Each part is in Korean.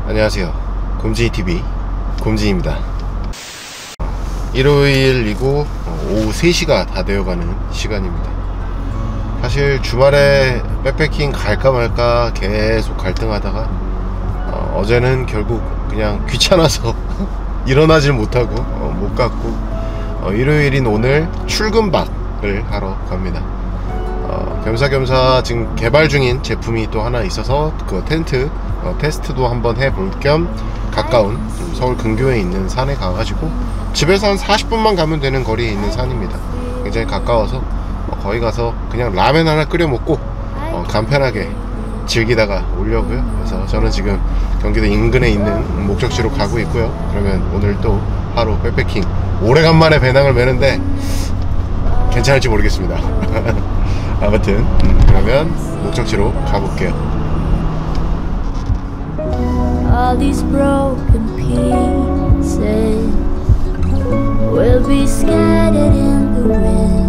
안녕하세요. 곰진이TV 곰진입니다. 일요일이고 오후 3시가 다 되어가는 시간입니다. 사실 주말에 백패킹 갈까 말까 계속 갈등하다가 어제는 결국 그냥 귀찮아서 일어나질 못하고 못 갔고, 일요일인 오늘 출근박을 하러 갑니다. 겸사겸사 지금 개발 중인 제품이 또 하나 있어서 그 텐트 테스트도 한번 해볼 겸 가까운 서울 근교에 있는 산에 가가지고, 집에서 한 40분만 가면 되는 거리에 있는 산입니다. 굉장히 가까워서 거기 가서 그냥 라면 하나 끓여 먹고 간편하게 즐기다가 오려고요. 그래서 저는 지금 경기도 인근에 있는 목적지로 가고 있고요. 그러면 오늘 또 하루 백패킹 오래간만에 배낭을 메는데 괜찮을지 모르겠습니다. 아무튼 그러면 목적지로 가볼게요. All these broken pieces will be scattered in the wind.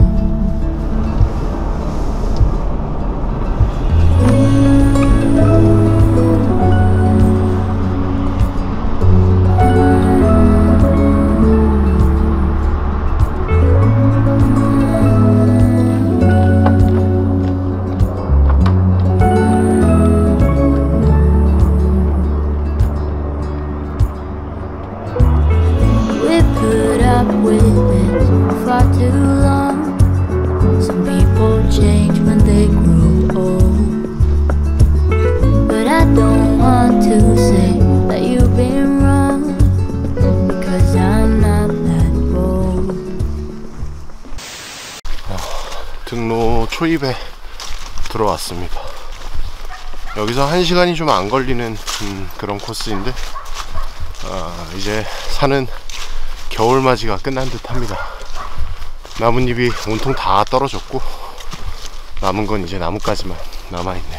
등로 초입에 들어왔습니다. 여기서 1시간이 좀 안 걸리는 그런 코스인데, 이제 산은 겨울맞이가 끝난 듯 합니다. 나뭇잎이 온통 다 떨어졌고 남은 건 이제 나뭇가지만 남아있네요.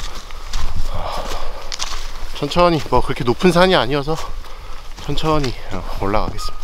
천천히, 뭐 그렇게 높은 산이 아니어서 천천히 올라가겠습니다.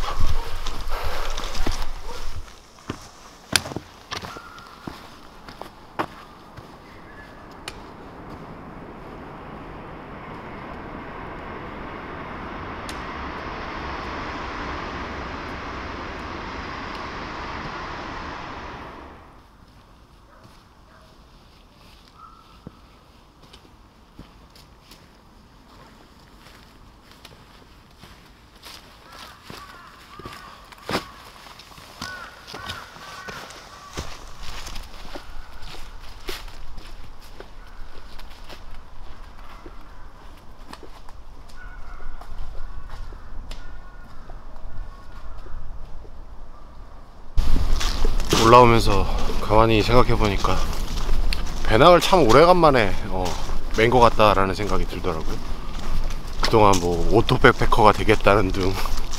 올라오면서 가만히 생각해보니까 배낭을 참 오래간만에 맨 것 같다라는 생각이 들더라고요. 그동안 뭐 오토 백패커가 되겠다는 둥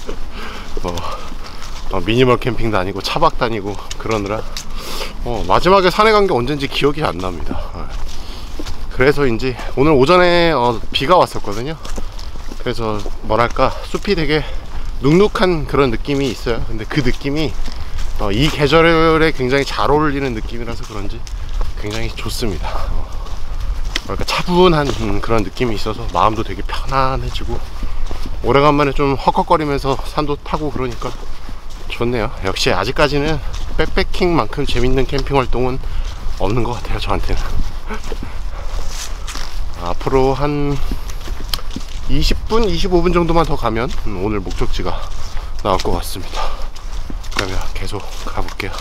미니멀 캠핑 다니고 차박 다니고 그러느라 마지막에 산에 간 게 언젠지 기억이 안 납니다. 그래서인지 오늘 오전에 비가 왔었거든요. 그래서 뭐랄까 숲이 되게 눅눅한 그런 느낌이 있어요. 근데 그 느낌이 이 계절에 굉장히 잘 어울리는 느낌이라서 그런지 굉장히 좋습니다. 그러니까 차분한 그런 느낌이 있어서 마음도 되게 편안해지고, 오래간만에 좀 헉헉거리면서 산도 타고 그러니까 좋네요. 역시 아직까지는 백패킹만큼 재밌는 캠핑 활동은 없는 것 같아요, 저한테는. 앞으로 한 20분, 25분 정도만 더 가면 오늘 목적지가 나올 것 같습니다. 그러면 계속 가볼게요.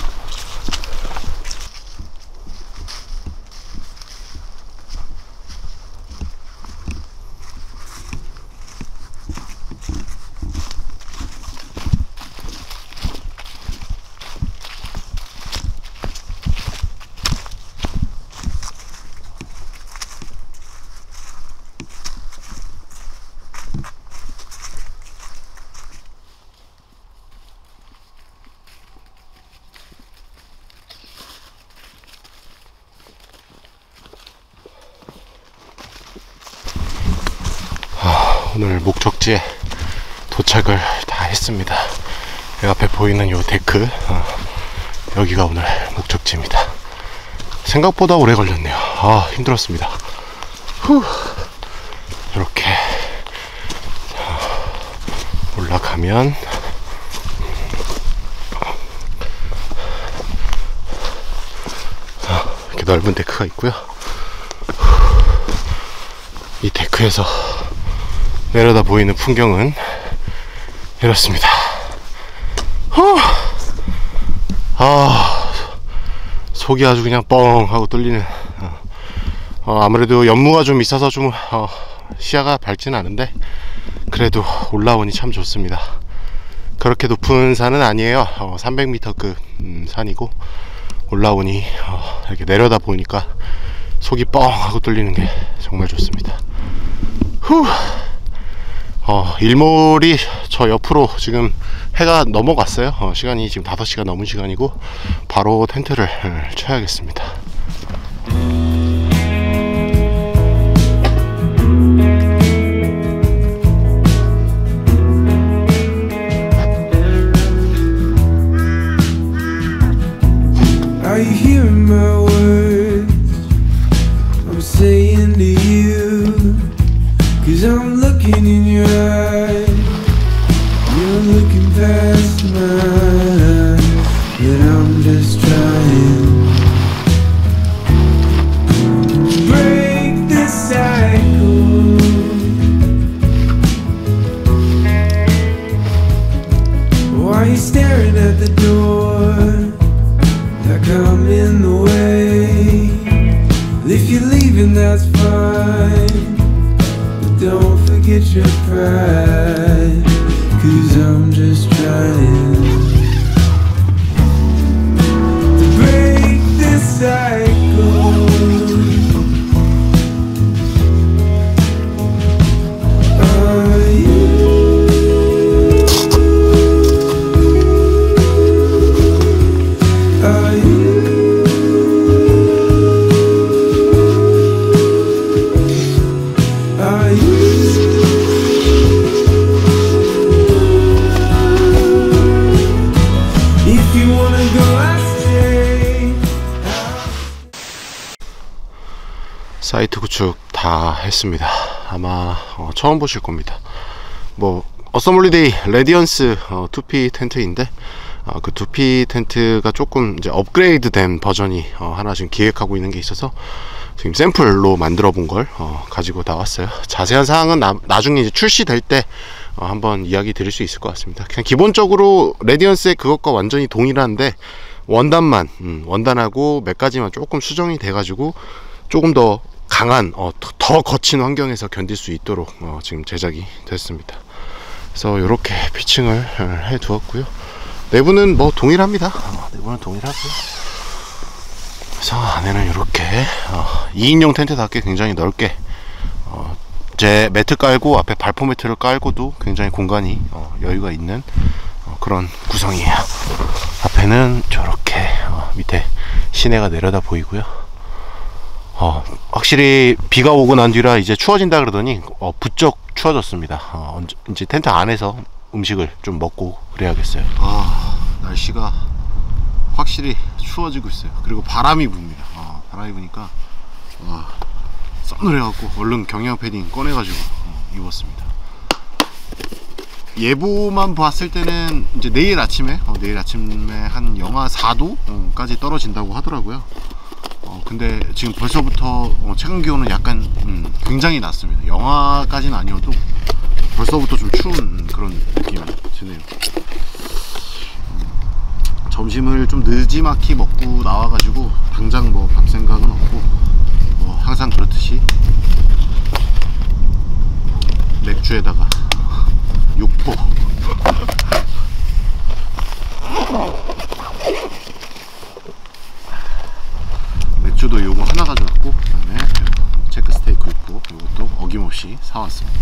오늘 목적지에 도착을 다 했습니다. 여 앞에 보이는 요 데크, 여기가 오늘 목적지입니다. 생각보다 오래 걸렸네요. 힘들었습니다. 이렇게 올라가면 이렇게 넓은 데크가 있고요. 이 데크에서 내려다 보이는 풍경은 이렇습니다. 속이 아주 그냥 뻥 하고 뚫리는. 아무래도 연무가 좀 있어서 좀 시야가 밝지는 않은데 그래도 올라오니 참 좋습니다. 그렇게 높은 산은 아니에요. 300m급 산이고 올라오니 이렇게 내려다 보니까 속이 뻥 하고 뚫리는 게 정말 좋습니다. 일몰이 저 옆으로 지금 해가 넘어갔어요. 시간이 지금 5시가 넘은 시간이고 바로 텐트를 쳐야겠습니다. Are you hearing my words I'm saying to you? 'Cause I'm looking in your eyes, you're looking past mine, and I'm just trying to break this cycle. Why are you staring at the door like I'm in the way? If you're leaving, that's fine, but don't forget your pride, 'cause I'm just trying to break this cycle. Are you? Are you? Are you? If you wanna go, I stay. 사이트 구축 다 했습니다. 아마 처음 보실 겁니다. 뭐 어썸홀리데이 레디언스 2P 텐트인데 그 2P 텐트가 조금 이제 업그레이드 된 버전이 하나 지금 기획하고 있는 게 있어서 지금 샘플로 만들어 본 걸 가지고 나왔어요. 자세한 사항은 나중에 이제 출시될 때 한번 이야기 드릴 수 있을 것 같습니다. 그냥 기본적으로 레디언스의 그것과 완전히 동일한데 원단만 원단하고 몇 가지만 조금 수정이 돼 가지고 조금 더 강한 더 거친 환경에서 견딜 수 있도록 지금 제작이 됐습니다. 그래서 이렇게 피칭을 해 두었고요. 내부는 뭐 동일합니다. 내부는 동일하고요. 그래서 안에는 이렇게 2인용 텐트답게 굉장히 넓게 제 매트 깔고 앞에 발포 매트를 깔고도 굉장히 공간이 여유가 있는 그런 구성이에요. 앞에는 저렇게 밑에 시내가 내려다 보이고요. 확실히 비가 오고 난 뒤라 이제 추워진다 그러더니 부쩍 추워졌습니다. 이제 텐트 안에서 음식을 좀 먹고 그래야겠어요. 날씨가 확실히 추워지고 있어요. 그리고 바람이 붑니다. 바람이 부니까 싸늘해갖고 얼른 경량 패딩 꺼내가지고 입었습니다. 예보만 봤을 때는 이제 내일 아침에 한 영하 4도까지 떨어진다고 하더라고요. 근데 지금 벌써부터 체감 기온은 약간 굉장히 낮습니다. 영하까지는 아니어도 벌써부터 좀 추운 그런 느낌이 드네요. 점심을 좀 늦지막히 먹고 나와가지고 당장 뭐 밥 생각은 없고 항상 그렇듯이 맥주에다가 육포 맥주도 요거 하나 가져왔고 그 다음에 체크 스테이크 육포 요것도 어김없이 사왔습니다.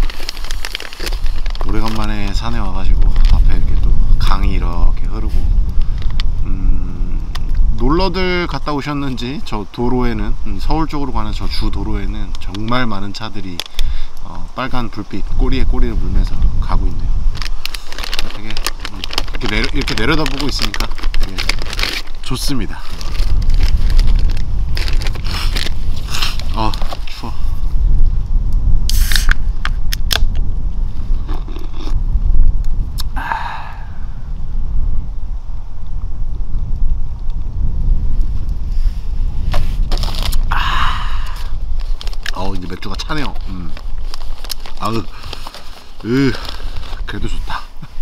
오래간만에 산에 와가지고 앞에 이렇게 또 강이 이렇게 흐르고 놀러들 갔다 오셨는지 저 도로에는 서울 쪽으로 가는 저 주 도로에는 정말 많은 차들이 빨간 불빛 꼬리에 꼬리를 물면서 가고 있네요. 되게 이렇게 내려다보고 있으니까 되게 좋습니다. 추워. 맥주가 차네요. 그래도 좋다.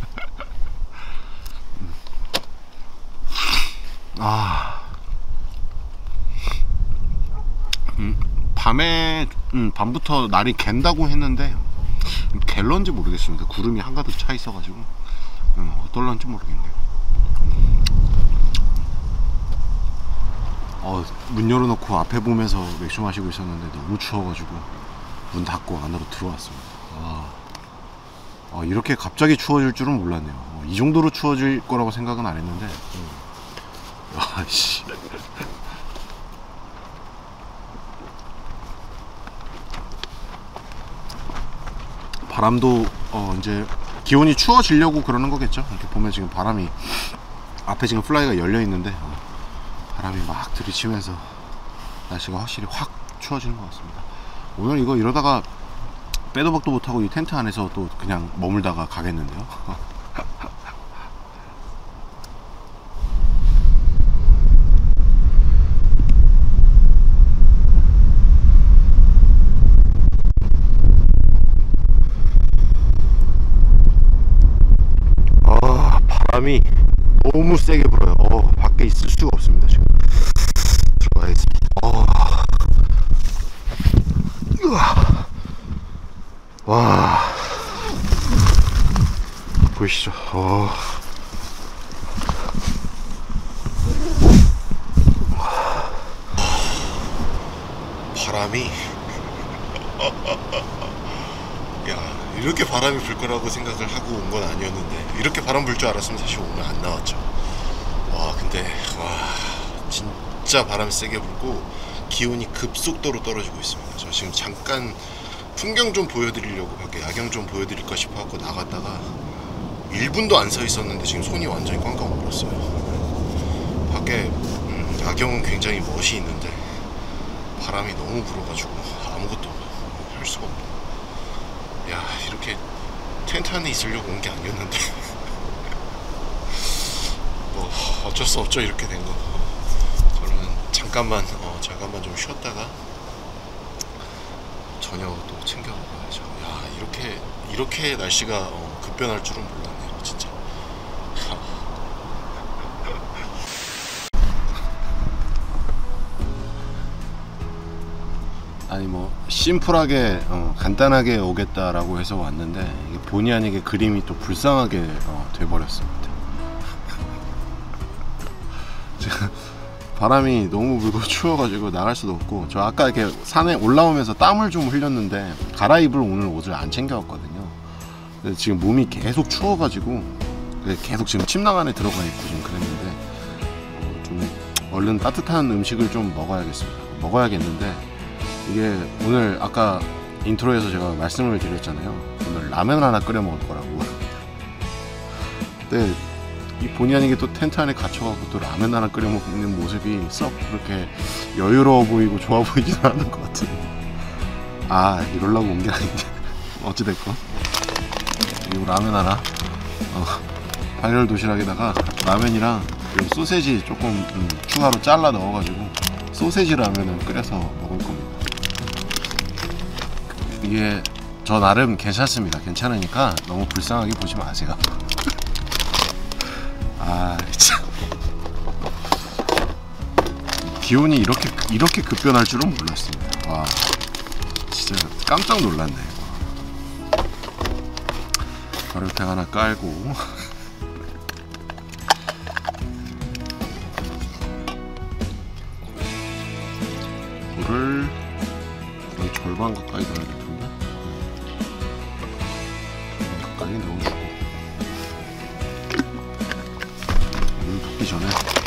밤에 밤부터 날이 갠다고 했는데 갤런지 모르겠습니다. 구름이 한가득 차 있어가지고 어떨런지 모르겠네요. 문 열어놓고 앞에 보면서 맥주 마시고 있었는데 너무 추워가지고 문 닫고 안으로 들어왔습니다. 이렇게 갑자기 추워질 줄은 몰랐네요. 이 정도로 추워질 거라고 생각은 안 했는데 아씨. 바람도 이제 기온이 추워지려고 그러는 거겠죠. 이렇게 보면 지금 바람이 앞에 지금 플라이가 열려 있는데 바람이 막 들이치면서 날씨가 확실히 확 추워지는 것 같습니다. 오늘 이거 이러다가 빼도 박도 못하고 이 텐트 안에서 또 그냥 머물다가 가겠는데요. 바람이 너무 세게 불어요. 밖에 있을 수가 없습니다. 지금 들어가야겠습니다. 와, 보이시죠? 바람이 야, 이렇게 바람이 불 거라고 생각을 하고 온 건 아니었는데 이렇게 바람 불 줄 알았으면 사실 오늘 안 나왔죠. 근데 진짜 바람이 세게 불고 기온이 급속도로 떨어지고 있습니다. 저 지금 잠깐 풍경 좀 보여드리려고 밖에 야경 좀 보여드릴까 싶어갖고 나갔다가 1분도 안 서 있었는데 지금 손이 완전히 꽝꽝 얼었어요. 밖에 야경은 굉장히 멋이 있는데 바람이 너무 불어가지고 아무것도 할 수가 없네. 야, 이렇게 텐트 안에 있으려고 온 게 아니었는데 뭐 어쩔 수 없죠. 이렇게 된 거. 저는 잠깐만 좀 쉬었다가 저녁 또 챙겨 먹어야죠. 야, 이렇게 날씨가 급변할 줄은 몰랐네요, 진짜. 아니 뭐 심플하게 간단하게 오겠다라고 해서 왔는데 이게 본의 아니게 그림이 또 불쌍하게 돼버렸습니다. 바람이 너무 불고 추워가지고 나갈 수도 없고, 저 아까 이렇게 산에 올라오면서 땀을 좀 흘렸는데 갈아입을 오늘 옷을 안 챙겨왔거든요. 근데 지금 몸이 계속 추워가지고 계속 지금 침낭 안에 들어가 있고 좀 그랬는데 좀 얼른 따뜻한 음식을 좀 먹어야겠는데 이게 오늘 아까 인트로에서 제가 말씀을 드렸잖아요. 오늘 라면 하나 끓여 먹을 거라고. 근데 이 본의 아니게 또 텐트 안에 갇혀갖고 또 라면 하나 끓여 먹는 모습이 썩 그렇게 여유로워 보이고 좋아 보이진 않은 것 같은데, 이러려고 온 게 아닌데 어찌됐건 이 라면 하나 발열 도시락에다가 라면이랑 소세지 조금 추가로 잘라 넣어가지고 소세지 라면을 끓여서 먹을 겁니다. 이게 저 나름 괜찮습니다. 괜찮으니까 너무 불쌍하게 보지 마세요. 참. 기온이 이렇게 급변할 줄은 몰랐습니다. 와, 진짜 깜짝 놀랐네. 가루탕 하나 깔고 물을 거의 절반 가까이 넣어야 될 텐데 가까이 넣어주고 물 붓기 전에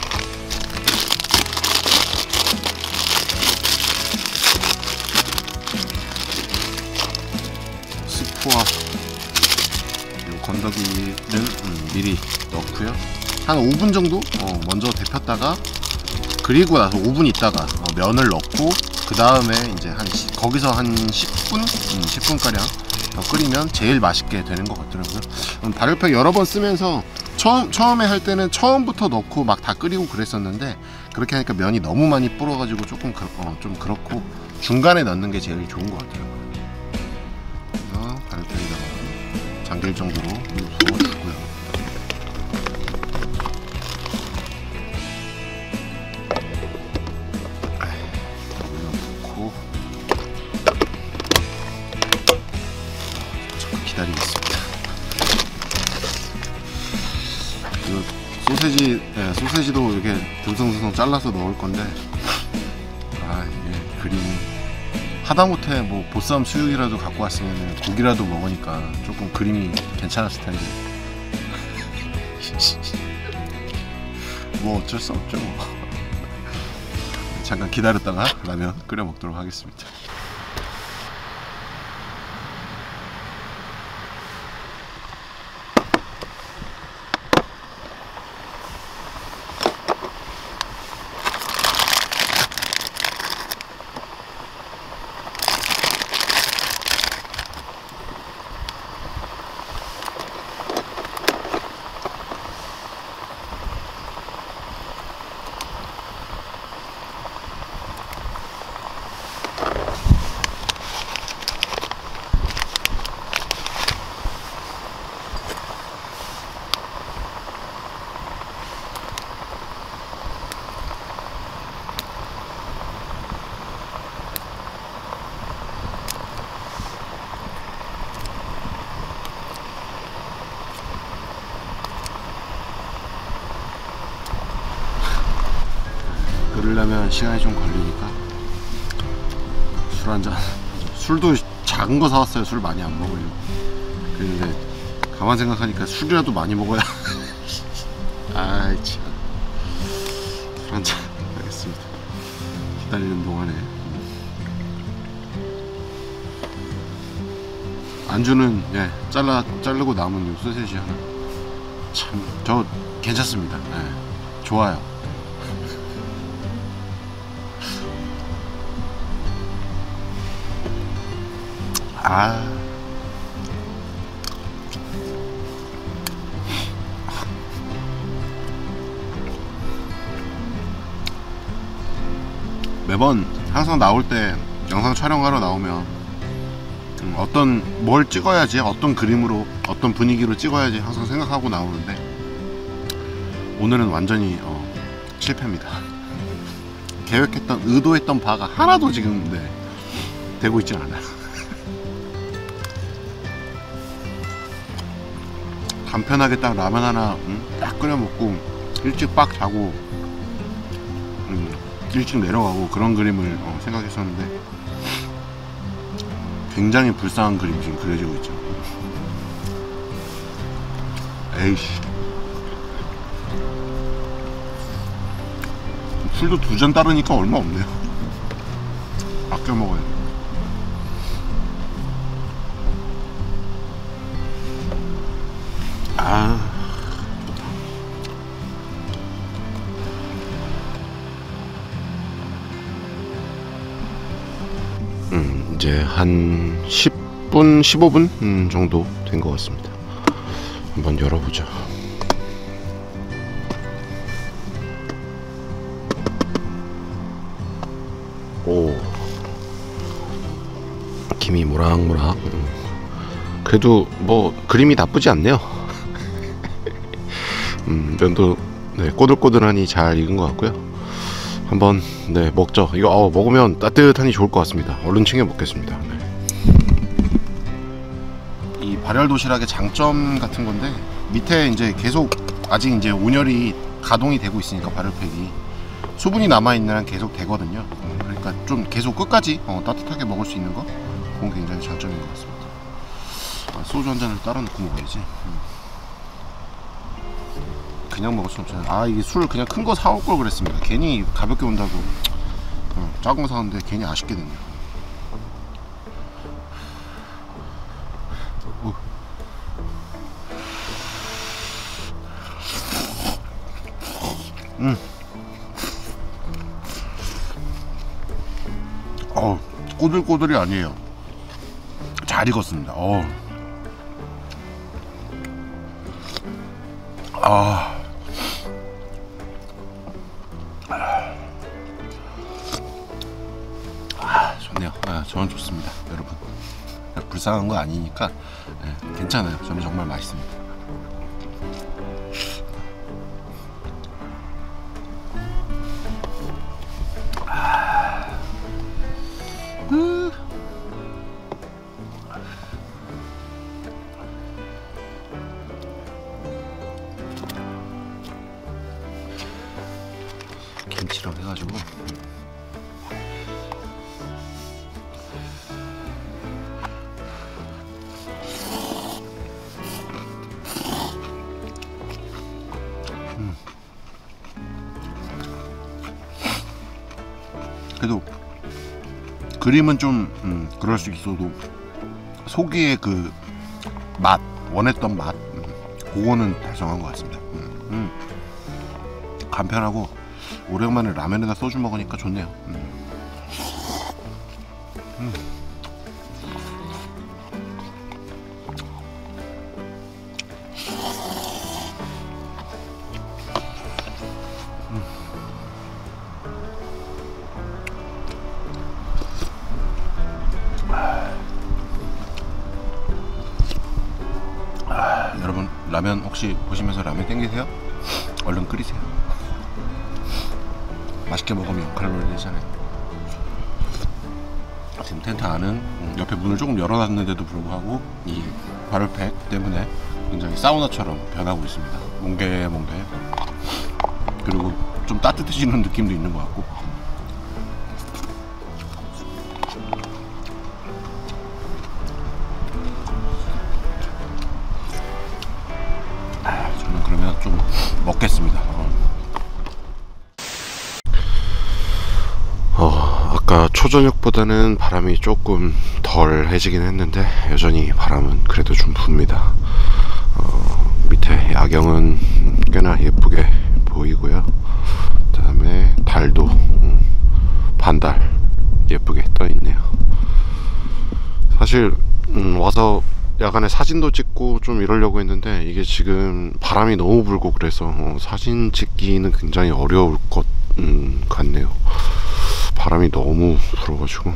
스프와 요 건더기는 미리 넣고요. 한 5분 정도 먼저 데폈다가, 그리고 나서 5분 있다가 면을 넣고 그 다음에 이제 거기서 한 10분가량 더 끓이면 제일 맛있게 되는 것 같더라고요. 발효팩 여러 번 쓰면서 처음에 할 때는 처음부터 넣고 막 다 끓이고 그랬었는데, 그렇게 하니까 면이 너무 많이 불어가지고 조금 좀 그렇고, 중간에 넣는 게 제일 좋은 것 같아요. 그래서 바르페에다가 잠길 정도로 물 부어주고요. 올려놓고 잠깐 기다리겠습니다. 소세지도 이렇게 듬성듬성 잘라서 넣을 건데, 이게 그림이 하다못해 뭐 보쌈 수육이라도 갖고 왔으면 고기라도 먹으니까 조금 그림이 괜찮았을 텐데 뭐 어쩔 수 없죠. 잠깐 기다렸다가 라면 끓여 먹도록 하겠습니다. 끓으려면 시간이 좀 걸리니까 술 한잔. 술도 작은 거 사왔어요. 술 많이 안 먹으려고. 그런데 가만 생각하니까 술이라도 많이 먹어야 아이 참. 술 한잔 하겠습니다. 기다리는 동안에. 안주는 자르고 남은 요 소세지 하나. 참 저 괜찮습니다. 좋아요. 매번 항상 나올 때 영상 촬영하러 나오면 뭘 찍어야지, 어떤 그림으로, 어떤 분위기로 찍어야지 항상 생각하고 나오는데, 오늘은 완전히 실패입니다. 계획했던, 의도했던 바가 하나도 지금 되고 있진 않아요. 간편하게 딱 라면 하나 딱 끓여 먹고 일찍 빡 자고 일찍 내려가고 그런 그림을 생각했었는데, 굉장히 불쌍한 그림이 지금 그려지고 있죠. 에이씨. 술도 2잔 따르니까 얼마 없네요. 아껴 먹어야 돼. 이제 한 10분, 15분 정도 된 것 같습니다. 한번 열어보자. 오, 김이 모락모락. 그래도 뭐 그림이 나쁘지 않네요. 면도 꼬들꼬들하니 잘 익은 것 같고요. 한번 먹죠. 이거 먹으면 따뜻하니 좋을 것 같습니다. 얼른 챙겨 먹겠습니다. 이 발열 도시락의 장점 같은 건데, 밑에 이제 계속 아직 이제 온열이 가동이 되고 있으니까 발열팩이 수분이 남아있는 한 계속 되거든요. 그러니까 좀 계속 끝까지 따뜻하게 먹을 수 있는 거, 그건 굉장히 장점인 것 같습니다. 소주 한 잔을 따라 놓고 먹어야지. 그냥 먹을 수 없잖아요. 이게 술 그냥 큰 거 사올 걸 그랬습니다. 괜히 가볍게 온다고 작은 거 사는데 괜히 아쉽게 됐네요. 꼬들꼬들이 아니에요. 잘 익었습니다. 좋네요. 저는 좋습니다, 여러분. 불쌍한 거 아니니까 괜찮아요. 저는 정말 맛있습니다. 김치랑 해가지고 그래도 그림은 좀 그럴 수 있어도 속의 그 맛, 원했던 맛, 그거는 달성한 것 같습니다. 간편하고 오랜만에 라면에다 소주 먹으니까 좋네요. 여러분 라면 혹시 보시면서 라면 땡기세요? 얼른 끓이세요. 맛있게 먹으면 칼로리 되잖아요. 지금 텐트 안은 옆에 문을 조금 열어놨는데도 불구하고 이 발열팩 때문에 굉장히 사우나처럼 변하고 있습니다. 몽게몽게. 그리고 좀 따뜻해지는 느낌도 있는 것 같고. 저는 그러면 좀 먹겠습니다. 아까 초저녁보다는 바람이 조금 덜 해지긴 했는데 여전히 바람은 그래도 좀 붑니다. 밑에 야경은 꽤나 예쁘게 보이고요. 그 다음에 달도 반달 예쁘게 떠 있네요. 사실 와서 야간에 사진도 찍고 좀 이러려고 했는데 이게 지금 바람이 너무 불고 그래서 사진 찍기는 굉장히 어려울 것 같네요. 바람이 너무 불어가지고.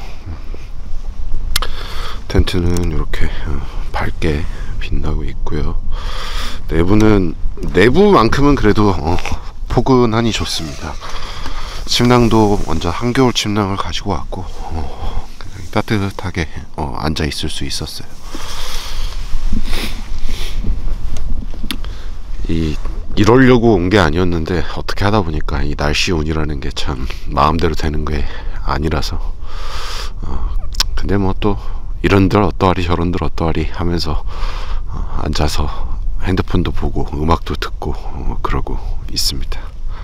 텐트는 이렇게 밝게 빛나고 있고요. 내부만큼은 그래도 포근하니 좋습니다. 침낭도 완전 한겨울 침낭을 가지고 왔고 굉장히 따뜻하게 앉아 있을 수 있었어요. 이러려고 온 게 아니었는데 어떻게 하다 보니까 이 날씨 운이라는 게 참 마음대로 되는 게 아니라서 근데 뭐 또 이런들 어떠하리 저런들 어떠하리 하면서 앉아서 핸드폰도 보고 음악도 듣고 그러고 있습니다.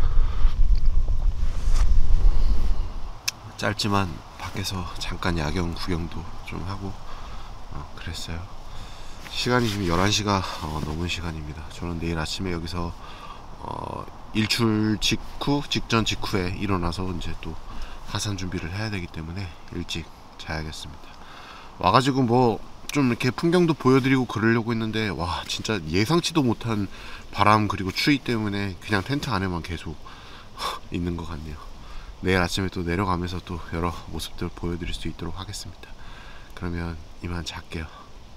짧지만 밖에서 잠깐 야경 구경도 좀 하고 그랬어요. 시간이 지금 11시가 넘은 시간입니다. 저는 내일 아침에 여기서 일출 직전 직후에 일어나서 이제 또 하산 준비를 해야 되기 때문에 일찍 자야겠습니다. 와가지고 뭐 좀 이렇게 풍경도 보여드리고 그러려고 했는데 와 진짜 예상치도 못한 바람 그리고 추위 때문에 그냥 텐트 안에만 계속 있는 것 같네요. 내일 아침에 또 내려가면서 또 여러 모습들 보여드릴 수 있도록 하겠습니다. 그러면 이만 잘게요.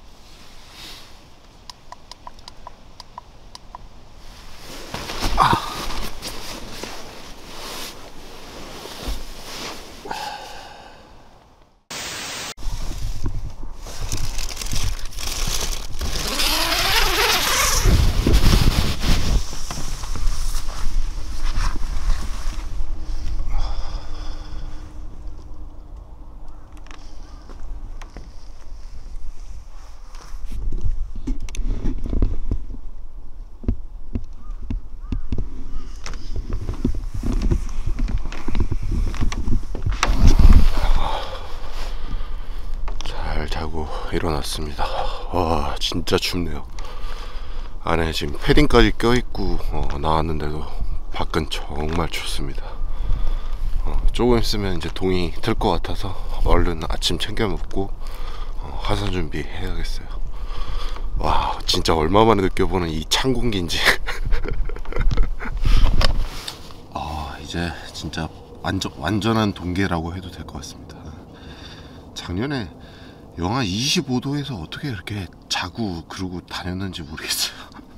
일어났습니다. 와 진짜 춥네요. 안에 지금 패딩까지 껴입고 나왔는데도 밖은 정말 춥습니다. 조금 있으면 이제 동이 틀 것 같아서 얼른 아침 챙겨 먹고 하산 준비 해야겠어요. 와 진짜 얼마 만에 느껴보는 이 찬 공기인지 이제 진짜 완전한 동계라고 해도 될 것 같습니다. 작년에 영하 25도에서 어떻게 이렇게 자고 그러고 다녔는지 모르겠어요.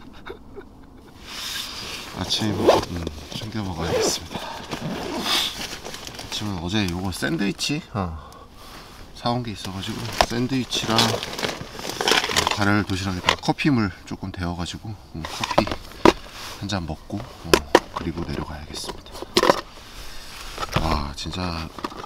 아침 챙겨 먹어야겠습니다. 아침은 어제 요거 샌드위치 사온 게 있어가지고 샌드위치랑 가래를 도시락에다가 커피물 조금 데워가지고 커피 한 잔 먹고 그리고 내려가야겠습니다. 와 진짜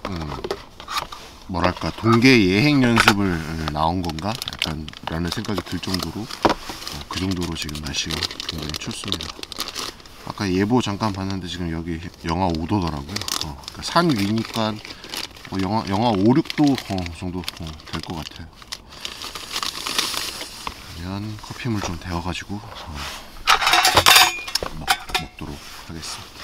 뭐랄까 동계 예행 연습을 나온 건가 약간 라는 생각이 들 정도로 그 정도로 지금 날씨가 굉장히 춥습니다. 아까 예보 잠깐 봤는데 지금 여기 영하 5도더라고요. 그러니까 산 위니까 뭐 영하 5, 6도 정도 될 것 같아요. 그러면 커피물 좀 데워가지고 먹도록 하겠습니다.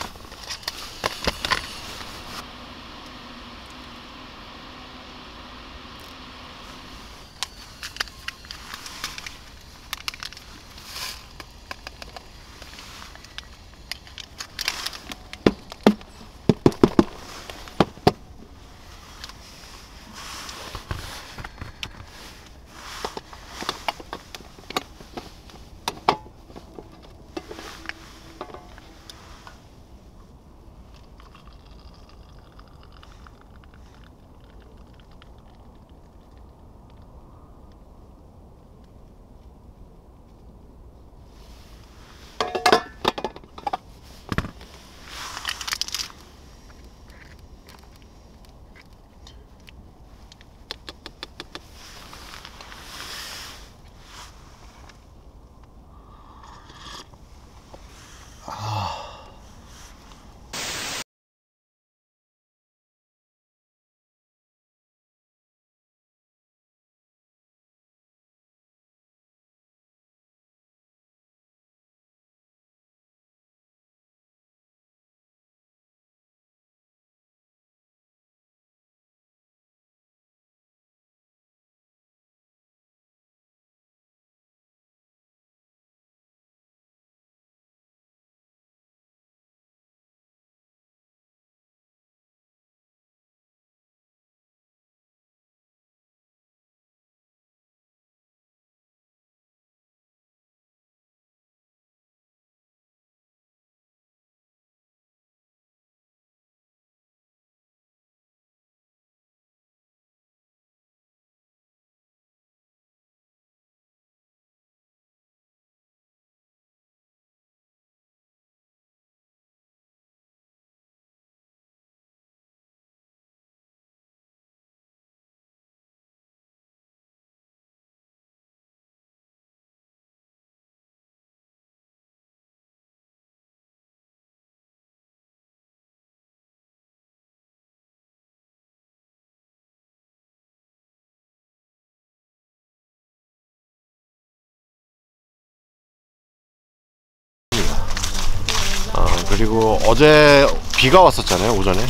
그리고 어제 비가 왔었잖아요 오전에.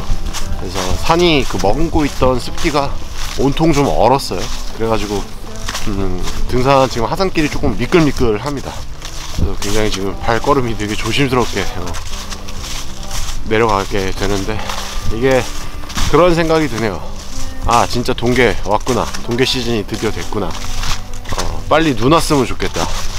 그래서 산이 그 머금고 있던 습기가 온통 좀 얼었어요. 그래가지고 등산 지금 하산길이 조금 미끌미끌합니다. 그래서 굉장히 지금 발걸음이 되게 조심스럽게 내려가게 되는데 이게 그런 생각이 드네요. 아 진짜 동계 왔구나. 동계 시즌이 드디어 됐구나. 빨리 눈 왔으면 좋겠다.